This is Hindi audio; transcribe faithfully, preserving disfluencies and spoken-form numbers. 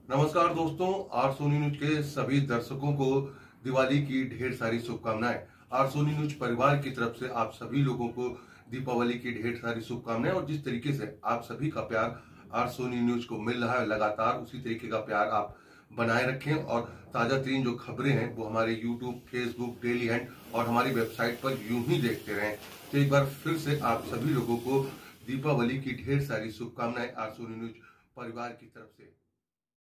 नमस्कार दोस्तों, आर सोनी न्यूज के सभी दर्शकों को दिवाली की ढेर सारी शुभकामनाएं। आर सोनी न्यूज परिवार की तरफ से आप सभी लोगों को दीपावली की ढेर सारी शुभकामनाएं। और जिस तरीके से आप सभी का प्यार आर सोनी न्यूज को मिल रहा है लगातार, उसी तरीके का प्यार आप बनाए रखें। और ताजा तरीन जो खबरें हैं वो हमारे यूट्यूब, फेसबुक, डेली हैंड और हमारी वेबसाइट पर यूं ही देखते रहें। तो एक बार फिर से आप सभी लोगों को दीपावली की ढेर सारी शुभकामनाएं आर सोनी न्यूज परिवार की तरफ से।